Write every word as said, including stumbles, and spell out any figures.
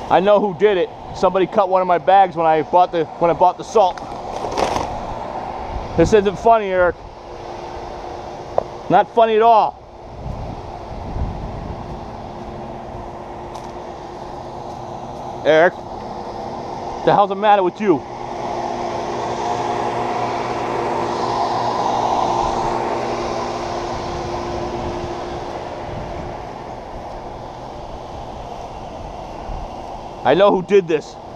I know who did it. Somebody cut one of my bags when I bought the when I bought the salt. This isn't funny, Eric. Not funny at all. Eric, what the hell's the matter with you? I know who did this.